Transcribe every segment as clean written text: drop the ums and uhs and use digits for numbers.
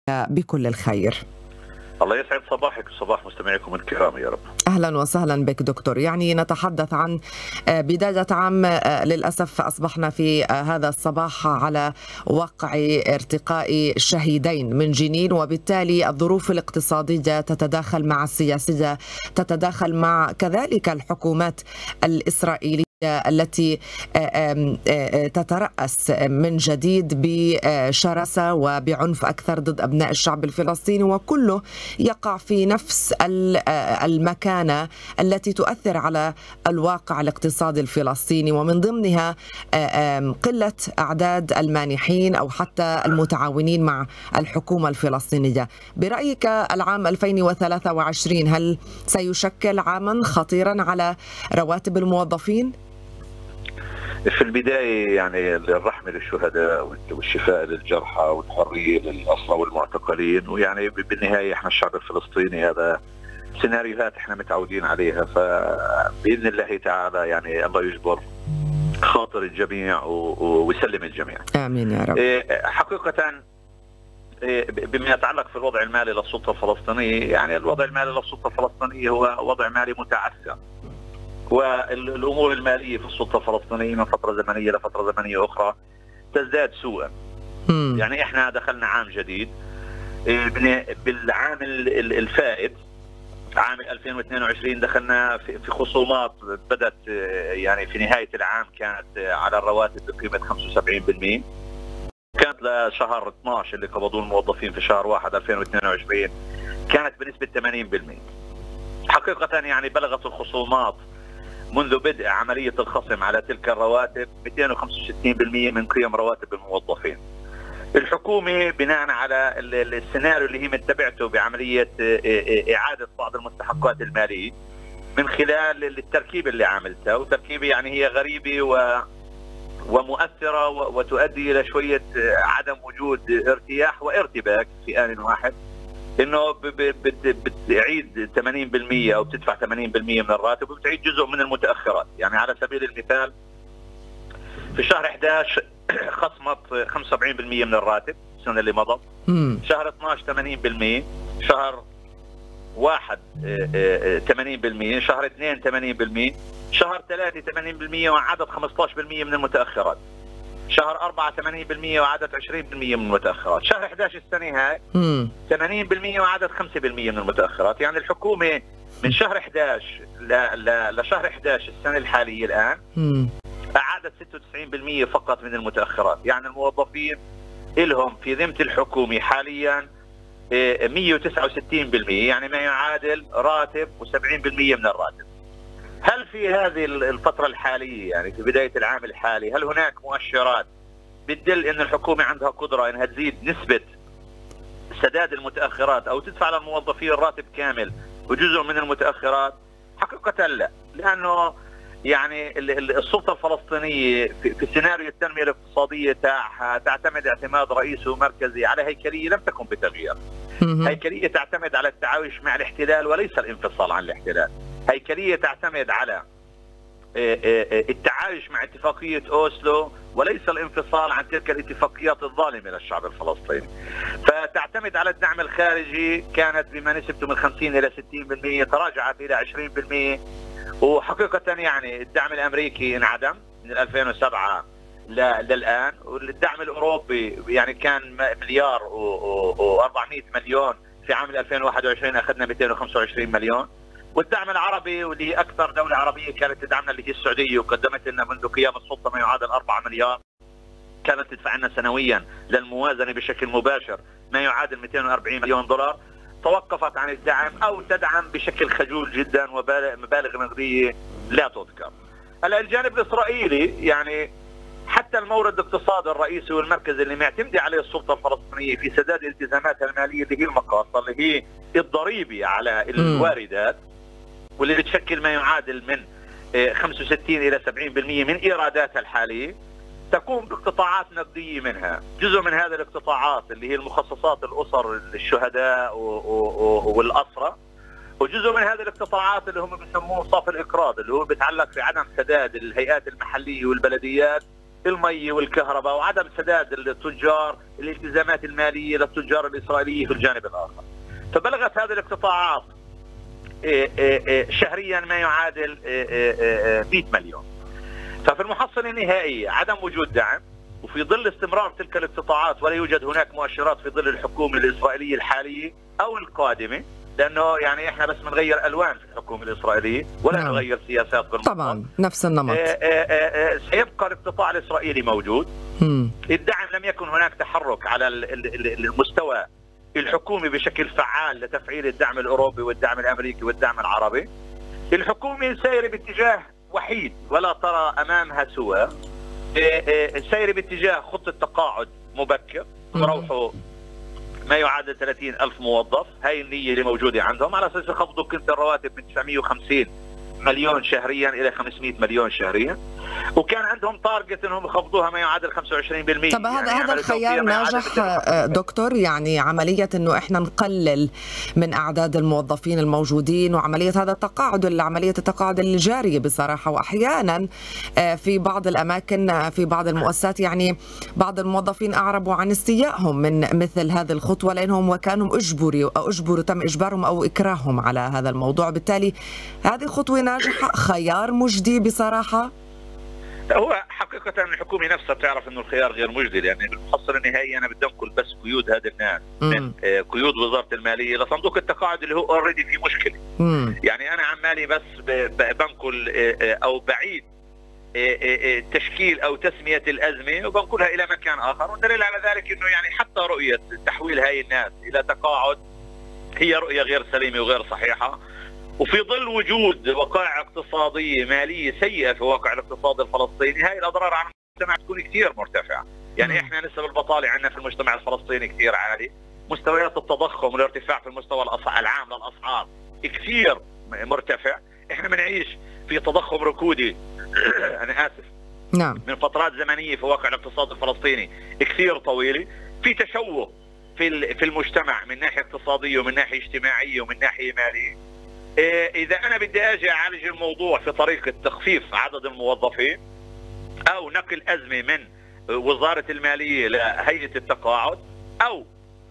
بكل الخير. الله يسعد صباحك وصباح مستمعيكم الكرام يا رب. أهلا وسهلا بك دكتور. يعني نتحدث عن بداية عام، للأسف أصبحنا في هذا الصباح على وقع ارتقاء شهيدين من جنين، وبالتالي الظروف الاقتصادية تتداخل مع السياسية، تتداخل مع كذلك الحكومات الإسرائيلية التي تترأس من جديد بشراسة وبعنف أكثر ضد أبناء الشعب الفلسطيني، وكله يقع في نفس المكانة التي تؤثر على الواقع الاقتصادي الفلسطيني، ومن ضمنها قلة أعداد المانحين أو حتى المتعاونين مع الحكومة الفلسطينية. برأيك العام 2023 هل سيشكل عاما خطيرا على رواتب الموظفين؟ في البداية يعني الرحمة للشهداء والشفاء للجرحى والحرية للأسرى والمعتقلين، ويعني بالنهاية احنا الشعب الفلسطيني هذا سيناريوهات احنا متعودين عليها، فبإذن الله تعالى يعني الله يجبر خاطر الجميع ويسلم الجميع. آمين يا رب. حقيقة بما يتعلق في الوضع المالي للسلطة الفلسطينية، يعني الوضع المالي للسلطة الفلسطينية هو وضع مالي متعثر، والأمور المالية في السلطة الفلسطينية من فترة زمنية لفترة زمنية أخرى تزداد سوءا. يعني إحنا دخلنا عام جديد، بالعام الفائت عام 2022 دخلنا في خصومات بدأت يعني في نهاية العام كانت على الرواتب بقيمة 75%، كانت لشهر 12 اللي قبضوه الموظفين في شهر 1 2022 كانت بنسبة 80%. حقيقة يعني بلغت الخصومات منذ بدء عملية الخصم على تلك الرواتب 265% من قيم رواتب الموظفين. الحكومة بناء على السيناريو اللي هي متبعته بعملية إعادة بعض المستحقات المالية من خلال التركيبة اللي عملتها، وتركيبة يعني هي غريبة ومؤثرة وتؤدي إلى شوية عدم وجود ارتياح وارتباك في آن واحد، انه بتعيد 80% او بتدفع 80% من الراتب وبتعيد جزء من المتاخرات. يعني على سبيل المثال في شهر 11 خصمت 75% من الراتب السنه اللي مضت، شهر 12 80%، شهر 1 80%، شهر 2 80%، شهر 3 80% وعدد 15% من المتاخرات، شهر 4 80% وعدد 20% من المتأخرات، شهر 11 السنة هاي 80% وعدد 5% من المتأخرات. يعني الحكومة من شهر 11 لشهر 11 السنة الحالية الآن أعادت 96% فقط من المتأخرات. يعني الموظفين إلهم في ذمة الحكومة حاليا 169%، يعني ما يعادل راتب و70% من الراتب. هل في هذه الفترة الحالية يعني في بداية العام الحالي هل هناك مؤشرات بتدل ان الحكومة عندها قدرة انها تزيد نسبة سداد المتأخرات او تدفع للموظفين الراتب كامل وجزء من المتأخرات؟ حقيقة لا، لانه يعني السلطة الفلسطينية في سيناريو التنمية الاقتصادية تاعها تعتمد اعتماد رئيسي ومركزي على هيكلية لم تكن بتغيير. هيكلية تعتمد على التعايش مع الاحتلال وليس الانفصال عن الاحتلال. هيكلية تعتمد على التعايش مع اتفاقية أوسلو وليس الانفصال عن تلك الاتفاقيات الظالمة للشعب الفلسطيني. فتعتمد على الدعم الخارجي، كانت بما نسبته من 50 إلى 60% تراجعت إلى 20%. وحقيقة يعني الدعم الأمريكي انعدم من 2007 للآن، والدعم الأوروبي يعني كان مليار و400 مليون، في عام 2021 أخذنا 225 مليون. والدعم العربي واللي هي أكثر دولة عربية كانت تدعمنا اللي هي السعودية، وقدمت لنا منذ قيام السلطة ما يعادل 4 مليار، كانت تدفع لنا سنويا للموازنة بشكل مباشر ما يعادل 240 مليون دولار. توقفت عن الدعم أو تدعم بشكل خجول جدا ومبالغ نقدية لا تذكر. هلا الجانب الإسرائيلي يعني حتى المورد الاقتصادي الرئيسي والمركزي اللي معتمدة عليه السلطة الفلسطينية في سداد التزاماتها المالية اللي هي المقاصة اللي هي الضريبة على الواردات، واللي بتشكل ما يعادل من 65 إلى 70% من إيراداتها الحالية، تقوم باقتطاعات نقدية منها. جزء من هذه الاقتطاعات اللي هي المخصصات الأسر الشهداء والأسرى، وجزء من هذه الاقتطاعات اللي هم بيسموه صافي الإقراض اللي هو بيتعلق في عدم سداد الهيئات المحلية والبلديات المي والكهرباء وعدم سداد التجار الالتزامات المالية للتجار الإسرائيليين في الجانب الآخر. فبلغت هذه الاقتطاعات شهريا ما يعادل 100 مليون. ففي المحصلة النهائية عدم وجود دعم، وفي ظل استمرار تلك الاقتطاعات ولا يوجد هناك مؤشرات في ظل الحكومة الإسرائيلية الحالية أو القادمة، لأنه يعني إحنا بس بنغير ألوان في الحكومة الإسرائيلية ولا نغير سياسات بالمطلق. طبعا نفس النمط. سيبقى الاقتطاع الإسرائيلي موجود. الدعم لم يكن هناك تحرك على المستوى الحكومي بشكل فعال لتفعيل الدعم الأوروبي والدعم الأمريكي والدعم العربي. الحكومة سير باتجاه وحيد ولا ترى أمامها سوى سير باتجاه خطة تقاعد مبكر تروحوا ما يعادل 30,000 موظف. هاي النية اللي موجودة عندهم على أساس يخفضوا قيمة الرواتب من 950 مليون شهريا إلى 500 مليون شهريا، وكان عندهم تارجت انهم يخفضوها ما يعادل 25%. طب هذا الخيار ناجح دكتور؟ يعني عملية انه احنا نقلل من اعداد الموظفين الموجودين وعملية هذا التقاعد، عملية التقاعد الجارية بصراحة. واحيانا في بعض الاماكن في بعض المؤسسات يعني بعض الموظفين اعربوا عن استيائهم من مثل هذه الخطوة لانهم وكانوا اجبروا تم اجبارهم او اكراههم على هذا الموضوع. بالتالي هذه خطوة ناجحة، خيار مجدي بصراحة. هو حقيقة الحكومة نفسها بتعرف انه الخيار غير مجدي، لان المحصلة النهائية انا بدي انقل بس قيود هذا الناس من قيود وزارة المالية لصندوق التقاعد اللي هو اوريدي في مشكلة. يعني انا عمالي بس بنقل او بعيد تشكيل او تسمية الازمة وبنقلها الى مكان اخر، والدليل على ذلك انه يعني حتى رؤية تحويل هاي الناس الى تقاعد هي رؤية غير سليمة وغير صحيحة. وفي ظل وجود وقائع اقتصادية مالية سيئة في واقع الاقتصاد الفلسطيني، هاي الأضرار على المجتمع تكون كثير مرتفعة. يعني إحنا نسب البطالة عندنا في المجتمع الفلسطيني كثير عالي، مستويات التضخم والارتفاع في المستوى العام للأسعار كثير مرتفع. إحنا بنعيش في تضخم ركودي أنا آسف نعم من فترات زمنية في واقع الاقتصاد الفلسطيني كثير طويلة. في تشوه في المجتمع من ناحية اقتصادية ومن ناحية اجتماعية ومن ناحية مالية. إذا أنا بدي أجي أعالج الموضوع في طريقة تخفيف عدد الموظفين أو نقل أزمة من وزارة المالية لهيئة التقاعد أو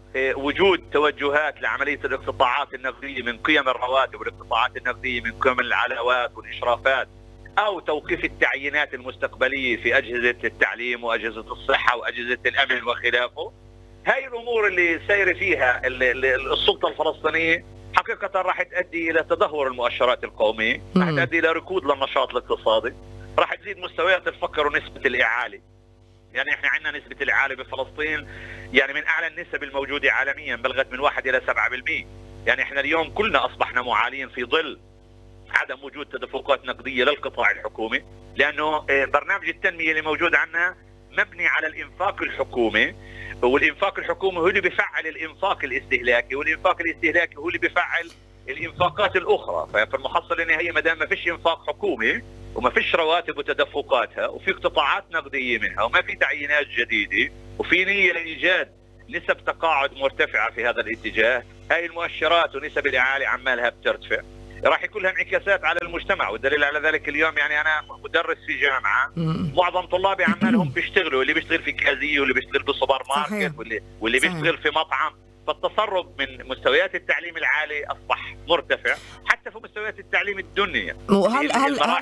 وجود توجهات لعملية الاقتطاعات النقدية من قيم الرواتب والاقتطاعات النقدية من قيم العلاوات والإشرافات أو توقيف التعيينات المستقبلية في أجهزة التعليم وأجهزة الصحة وأجهزة الأمن وخلافه، هاي الأمور اللي سير فيها السلطة الفلسطينية حقيقة راح تؤدي إلى تدهور المؤشرات القومية، راح تؤدي إلى ركود للنشاط الاقتصادي، راح تزيد مستويات الفقر ونسبة الإعالة. يعني إحنا عندنا نسبة الإعالة بفلسطين يعني من أعلى النسب الموجودة عالميا، بلغت من 1 إلى 7%. يعني إحنا اليوم كلنا أصبحنا معالين في ظل عدم وجود تدفقات نقدية للقطاع الحكومي، لأنه برنامج التنمية اللي موجود عندنا مبني على الإنفاق الحكومي، والإنفاق الحكومي هو اللي بيفعل الإنفاق الاستهلاكي، والإنفاق الاستهلاكي هو اللي بيفعل الإنفاقات الأخرى. ففي المحصلة النهائية ما دام ما فيش إنفاق حكومي وما فيش رواتب وتدفقاتها وفي اقتطاعات نقدية منها وما في تعيينات جديدة وفي نية لإيجاد نسب تقاعد مرتفعة في هذا الاتجاه، هاي المؤشرات ونسب الإعالة عمالها بترتفع، راح يكون لها انعكاسات على المجتمع. والدليل على ذلك اليوم يعني أنا مدرس في جامعة، معظم طلابي عمالهم بيشتغلوا، اللي بيشتغل في كازية واللي بيشتغل بالسوبر ماركت واللي بيشتغل في مطعم. فالتسرب من مستويات التعليم العالي أصبح مرتفع حتى في مستويات التعليم الدنيا. وهل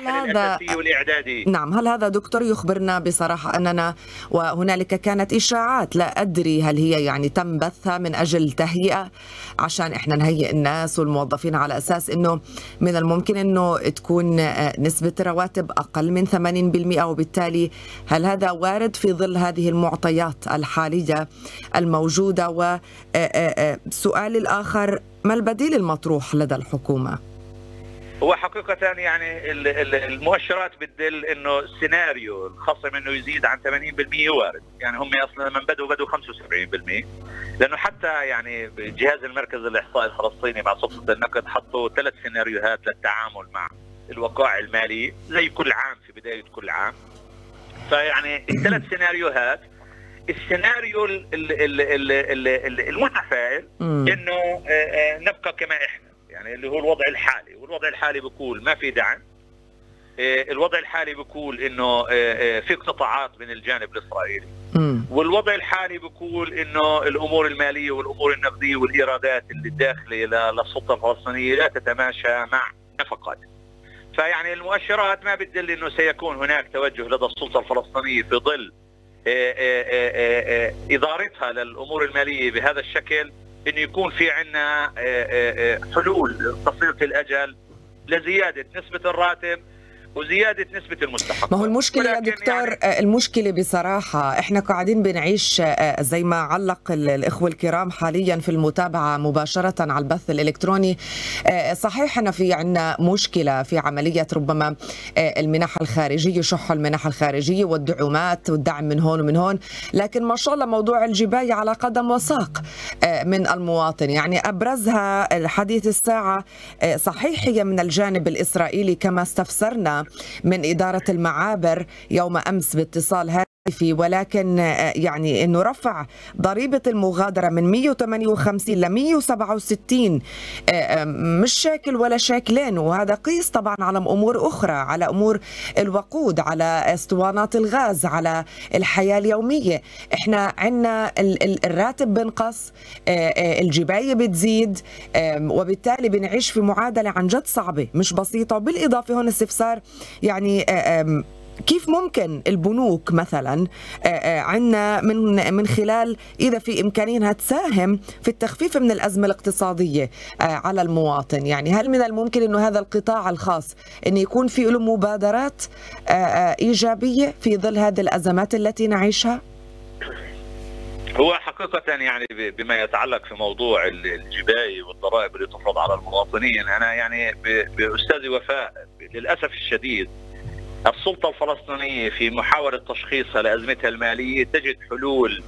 هذا نعم، هل هذا دكتور يخبرنا بصراحة أننا وهنالك كانت إشاعات لا أدري هل هي يعني تم بثها من أجل تهيئة عشان إحنا نهيئ الناس والموظفين على أساس أنه من الممكن أنه تكون نسبة رواتب أقل من 80%، وبالتالي هل هذا وارد في ظل هذه المعطيات الحالية الموجودة؟ والسؤال الآخر، ما البديل المطروح لدى الحكومة؟ هو حقيقة يعني المؤشرات بتدل انه السيناريو الخصم انه يزيد عن 80% وارد. يعني هم اصلا من بدوا 75%، لانه حتى يعني جهاز المركز الاحصائي الفلسطيني مع سلطة النقد حطوا 3 سيناريوهات للتعامل مع الوقائع المالية زي كل عام في بداية كل عام. فيعني ال3 سيناريوهات، السيناريو المتفائل انه نبقى كما احنا، يعني اللي هو الوضع الحالي، والوضع الحالي بيقول ما في دعم، الوضع الحالي بيقول انه في اقتطاعات من الجانب الاسرائيلي، والوضع الحالي بيقول انه الامور الماليه والامور النقديه والايرادات اللي داخله للسلطه الفلسطينيه لا تتماشى مع نفقات. فيعني المؤشرات ما بتدل انه سيكون هناك توجه لدى السلطه الفلسطينيه في ظل ادارتها للامور الماليه بهذا الشكل انه يكون في عندنا حلول قصيره الاجل لزياده نسبه الراتب وزيادة نسبة المستحق. ما هو المشكلة يا دكتور يعني المشكلة بصراحة احنا قاعدين بنعيش زي ما علق الإخوة الكرام حاليا في المتابعة مباشرة على البث الإلكتروني. صحيح أن في عنا مشكلة في عملية ربما المنح الخارجية، شح المنح الخارجية والدعومات والدعم من هون ومن هون، لكن ما شاء الله موضوع الجباية على قدم وساق من المواطن. يعني أبرزها الحديث الساعة صحيح هي من الجانب الإسرائيلي كما استفسرنا من إدارة المعابر يوم أمس باتصال هاتفي، ولكن يعني أنه رفع ضريبة المغادرة من 158 ل 167 مش شاكل ولا شاكلين، وهذا قيس طبعا على أمور أخرى، على أمور الوقود، على اسطوانات الغاز، على الحياة اليومية. احنا عندنا الراتب بنقص، الجباية بتزيد، وبالتالي بنعيش في معادلة عن جد صعبة مش بسيطة. وبالإضافة هون استفسار يعني كيف ممكن البنوك مثلا عندنا من خلال إذا في إمكانية تساهم في التخفيف من الأزمة الاقتصادية على المواطن، يعني هل من الممكن أنه هذا القطاع الخاص أن يكون في له مبادرات إيجابية في ظل هذه الأزمات التي نعيشها؟ هو حقيقة يعني بما يتعلق في موضوع الجباية والضرائب اللي تفرض على المواطنين، أنا يعني بأستاذي وفاء للأسف الشديد السلطة الفلسطينية في محاولة تشخيصها لأزمتها المالية تجد حلول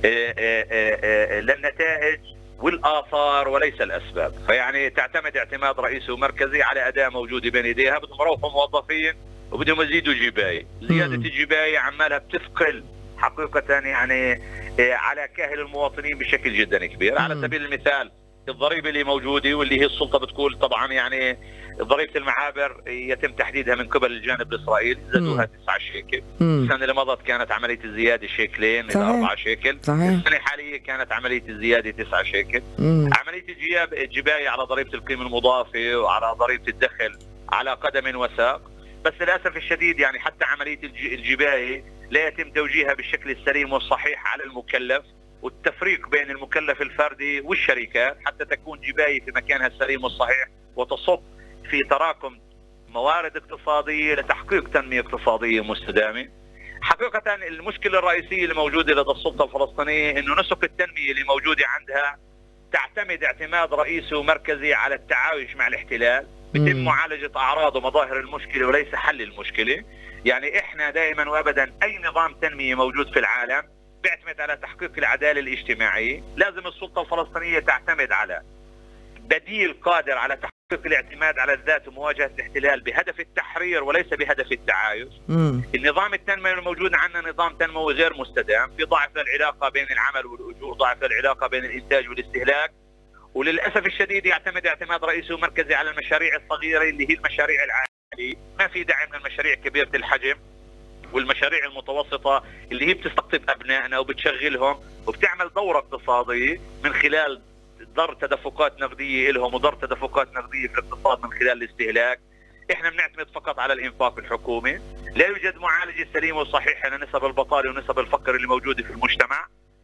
للنتائج والآثار وليس الأسباب. فيعني تعتمد اعتماد رئيسي ومركزي على أداة موجودة بين يديها، بدهم يروحوا موظفين وبدهم يزيدوا جباية. زيادة الجباية عمالها بتثقل حقيقة يعني على كاهل المواطنين بشكل جدا كبير. على سبيل المثال الضريبة اللي موجودة واللي هي السلطة بتقول طبعا يعني ضريبة المعابر يتم تحديدها من قبل الجانب الإسرائيلي، زادوها 9 شيكل. السنة اللي مضت كانت عملية الزيادة شيكلين إلى 4 شيكل. السنة الحالية كانت عملية الزيادة 9 شيكل. عملية الجباية على ضريبة القيمة المضافة وعلى ضريبة الدخل على قدم وساق. بس للأسف الشديد يعني حتى عملية الجباية لا يتم توجيهها بالشكل السليم والصحيح على المكلف، والتفريق بين المكلف الفردي والشركات حتى تكون جباية في مكانها السليم والصحيح وتصب في تراكم موارد اقتصادية لتحقيق تنمية اقتصادية مستدامة. حقيقة المشكلة الرئيسية اللي موجودة لدى السلطة الفلسطينية انه نسق التنمية اللي موجودة عندها تعتمد اعتماد رئيسي ومركزي على التعايش مع الاحتلال، بتم معالجة أعراض ومظاهر المشكلة وليس حل المشكلة. يعني احنا دائما وابدا اي نظام تنمية موجود في العالم بيعتمد على تحقيق العدالة الاجتماعية. لازم السلطة الفلسطينية تعتمد على بديل قادر على تحقيق الاعتماد على الذات ومواجهة الاحتلال بهدف التحرير وليس بهدف التعايش. النظام التنموي الموجود عندنا نظام تنموي غير مستدام، في ضعف للعلاقة بين العمل والأجور، ضعف للعلاقة بين الإنتاج والاستهلاك، وللأسف الشديد يعتمد اعتماد رئيسي ومركزي على المشاريع الصغيرة اللي هي المشاريع العائلية. ما في دعم للمشاريع كبيرة الحجم والمشاريع المتوسطة اللي هي بتستقطب أبنائنا وبتشغلهم وبتعمل دورة اقتصادية من خلال ضر تدفقات نقدية لهم وضر تدفقات نقدية في الاقتصاد من خلال الاستهلاك. احنا بنعتمد فقط على الانفاق الحكومي، لا يوجد معالجة سليمة وصحيحة لنسب البطالة ونسب الفقر اللي موجودة في المجتمع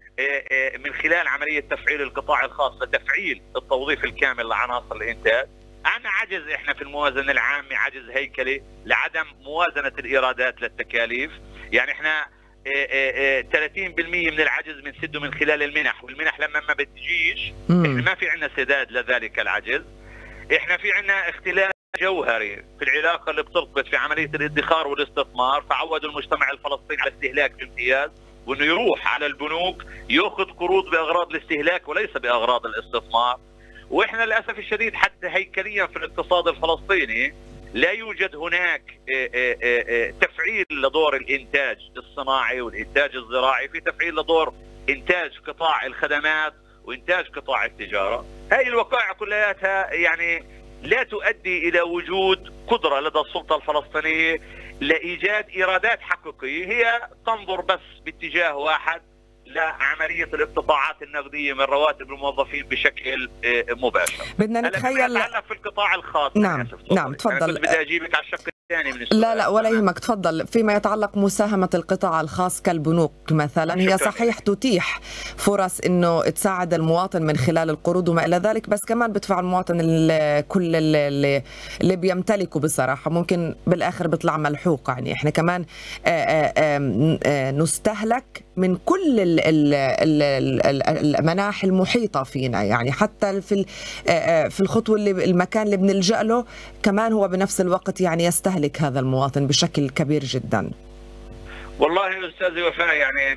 من خلال عملية تفعيل القطاع الخاص لتفعيل التوظيف الكامل لعناصر الإنتاج. عندنا عجز احنا في الموازنة العامة، عجز هيكلي لعدم موازنة الإيرادات للتكاليف. يعني احنا 30% من العجز بنسده من خلال المنح، والمنح لما ما بتجيش احنا ما في عندنا سداد لذلك العجز. احنا في عندنا اختلاف جوهري في العلاقة اللي بترتبط في عملية الادخار والاستثمار، فعودوا المجتمع الفلسطيني على استهلاك بامتياز، وانه يروح على البنوك ياخذ قروض باغراض الاستهلاك وليس باغراض الاستثمار. واحنا للاسف الشديد حتى هيكليا في الاقتصاد الفلسطيني لا يوجد هناك تفعيل لدور الانتاج الصناعي والانتاج الزراعي، في تفعيل لدور انتاج قطاع الخدمات وانتاج قطاع التجارة. هاي الوقائع كلها يعني لا تؤدي إلى وجود قدرة لدى السلطة الفلسطينية لإيجاد إيرادات حقيقية، هي تنظر بس باتجاه واحد لعملية الاقتطاعات النقدية من رواتب الموظفين بشكل مباشر. بدنا نتخيل يتعلق في القطاع الخاص. نعم تفضل. بدي أجيبك على الشق الثاني من السؤال. لا ولا يهمك، تفضل. فيما يتعلق مساهمة القطاع الخاص كالبنوك مثلا، هي صحيح تتيح فرص انه تساعد المواطن من خلال القروض وما الى ذلك، بس كمان بدفع المواطن كل اللي بيمتلكه بصراحة، ممكن بالاخر بيطلع ملحوق. يعني احنا كمان نستهلك من كل المناحي المحيطة فينا، يعني حتى في الخطوة المكان اللي بنلجأ له كمان هو بنفس الوقت يعني يستهلك هذا المواطن بشكل كبير جدا. والله أستاذ وفاء، يعني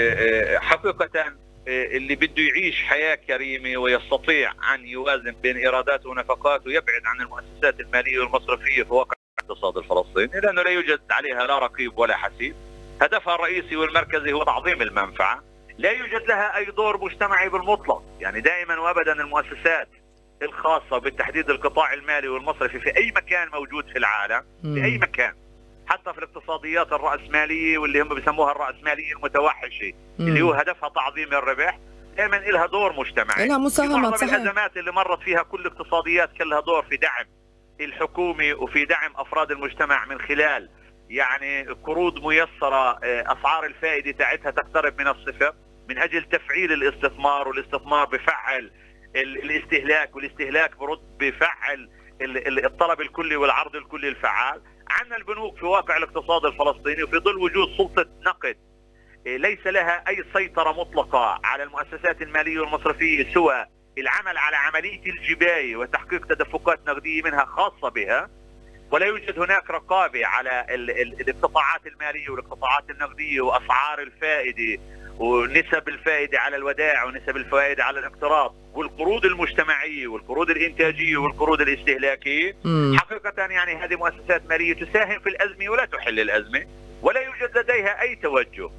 حقيقة اللي بده يعيش حياة كريمة ويستطيع أن يوازن بين إيراداته ونفقاته يبعد عن المؤسسات المالية والمصرفية في واقع الاقتصاد الفلسطيني، لأنه لا يوجد عليها لا رقيب ولا حسيب. هدفها الرئيسي والمركزي هو تعظيم المنفعة، لا يوجد لها أي دور مجتمعي بالمطلق. يعني دائما وأبدا المؤسسات الخاصة بالتحديد القطاع المالي والمصرفي في أي مكان موجود في العالم، في أي مكان، حتى في الاقتصاديات الرأسمالية واللي هم بيسموها الرأسمالية المتوحشة اللي هو هدفها تعظيم الربح، دائما لها دور مجتمعي. لها مساهمة. معظم الأزمات اللي مرت فيها كل الاقتصاديات كان لها دور في دعم الحكومة وفي دعم أفراد المجتمع من خلال يعني قروض ميسرة، أسعار الفائدة تاعتها تقترب من الصفر، من أجل تفعيل الاستثمار، والاستثمار بفعل الاستهلاك، والاستهلاك برد بفعل الطلب الكلي والعرض الكلي الفعال. عندنا البنوك في واقع الاقتصاد الفلسطيني وفي ظل وجود سلطة نقد ليس لها أي سيطرة مطلقة على المؤسسات المالية والمصرفية سوى العمل على عملية الجباية وتحقيق تدفقات نقدية منها خاصة بها، ولا يوجد هناك رقابة على الاقتطاعات المالية والاقتطاعات النقدية وأسعار الفائدة ونسب الفائدة على الودائع ونسب الفائدة على الاقتراض والقروض المجتمعية والقروض الإنتاجية والقروض الاستهلاكية. حقيقة يعني هذه مؤسسات مالية تساهم في الأزمة ولا تحل الأزمة، ولا يوجد لديها أي توجه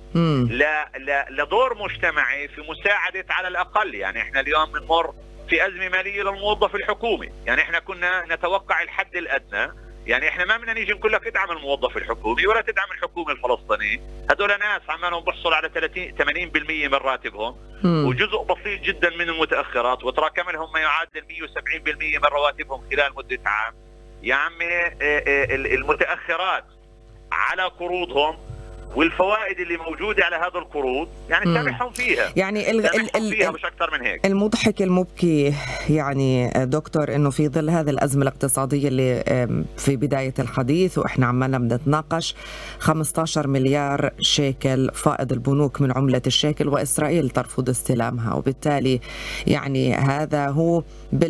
لدور مجتمعي في مساعدة على الأقل. يعني احنا اليوم بنمر في أزمة مالية للموظف الحكومي، يعني احنا كنا نتوقع الحد الأدنى، يعني احنا ما بدنا نيجي نقول لك ادعم الموظف الحكومي ولا تدعم الحكومة الفلسطينية، هذول ناس عمالهم بيحصلوا على 80% من راتبهم وجزء بسيط جدا من المتأخرات، وتراكم لهم ما يعادل 170% من رواتبهم خلال مدة عام. يا عمي المتأخرات على قروضهم والفوائد اللي موجودة على هذا القروض يعني سامحهم فيها، يعني فيها مش أكثر من هيك. المضحك المبكي يعني دكتور إنه في ظل هذه الأزمة الاقتصادية اللي في بداية الحديث وإحنا عمالنا بنتناقش 15 مليار شيكل فائض البنوك من عملة الشيكل وإسرائيل ترفض استلامها، وبالتالي يعني هذا هو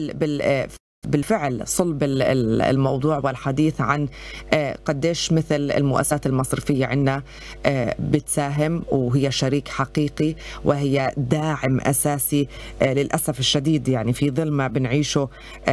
بالفعل صلب الموضوع والحديث عن قديش مثل المؤسسات المصرفية عندنا بتساهم وهي شريك حقيقي وهي داعم أساسي للأسف الشديد يعني في ظل ما بنعيشه.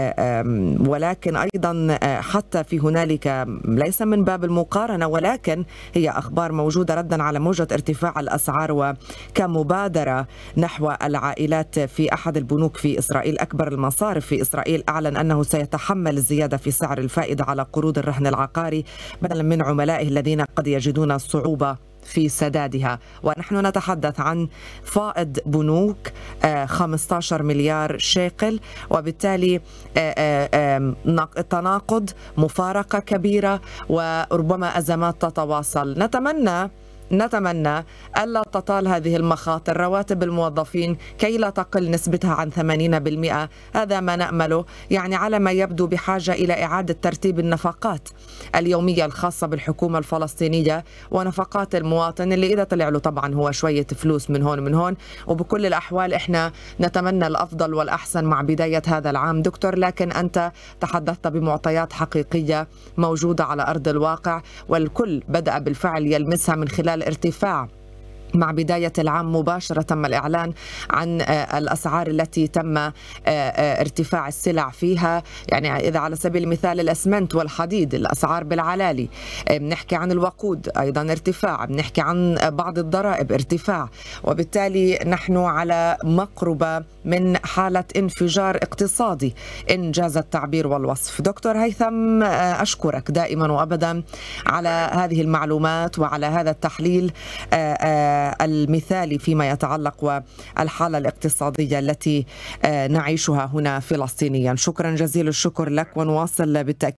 ولكن أيضا حتى في هنالك ليس من باب المقارنة، ولكن هي أخبار موجودة ردا على موجة ارتفاع الأسعار وكمبادرة نحو العائلات في أحد البنوك في إسرائيل. أكبر المصارف في إسرائيل أعلن أنه سيتحمل الزيادة في سعر الفائدة على قروض الرهن العقاري بدلا من عملائه الذين قد يجدون صعوبة في سدادها. ونحن نتحدث عن فائض بنوك 15 مليار شيكل، وبالتالي تناقض، مفارقة كبيرة وربما أزمات تتواصل. نتمنى ألا تطال هذه المخاطر رواتب الموظفين كي لا تقل نسبتها عن 80%، هذا ما نأمله. يعني على ما يبدو بحاجة إلى إعادة ترتيب النفقات اليومية الخاصة بالحكومة الفلسطينية ونفقات المواطن اللي إذا طلع له طبعا هو شوية فلوس من هون من هون. وبكل الأحوال إحنا نتمنى الأفضل والأحسن مع بداية هذا العام دكتور، لكن أنت تحدثت بمعطيات حقيقية موجودة على أرض الواقع والكل بدأ بالفعل يلمسها من خلال ارتفاع مع بداية العام مباشرة تم الإعلان عن الأسعار التي تم ارتفاع السلع فيها. يعني إذا على سبيل المثال الأسمنت والحديد الأسعار بالعلالي، بنحكي عن الوقود أيضا ارتفاع، بنحكي عن بعض الضرائب ارتفاع، وبالتالي نحن على مقربة من حالة انفجار اقتصادي إن جاز التعبير والوصف. دكتور هيثم، أشكرك دائما وأبدا على هذه المعلومات وعلى هذا التحليل المثالي فيما يتعلق والحالة الاقتصادية التي نعيشها هنا فلسطينيا. شكرا جزيل الشكر لك، ونواصل بالتأكيد